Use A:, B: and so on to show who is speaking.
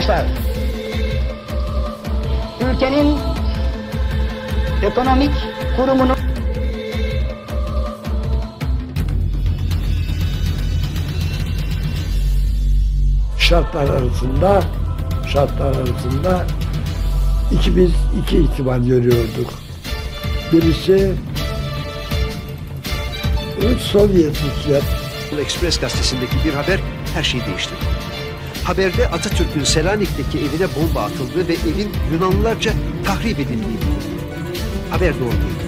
A: Arkadaşlar, ülkenin ekonomik kurumunu
B: şartlar arasında biz iki ihtimal görüyorduk. Birisi Sovyetlikler.
C: Express gazetesindeki bir haber her şeyi değiştirdi. Haberde Atatürk'ün Selanik'teki evine bomba atıldığı ve evin Yunanlılarca tahrip edildiği. Haber doğru değil.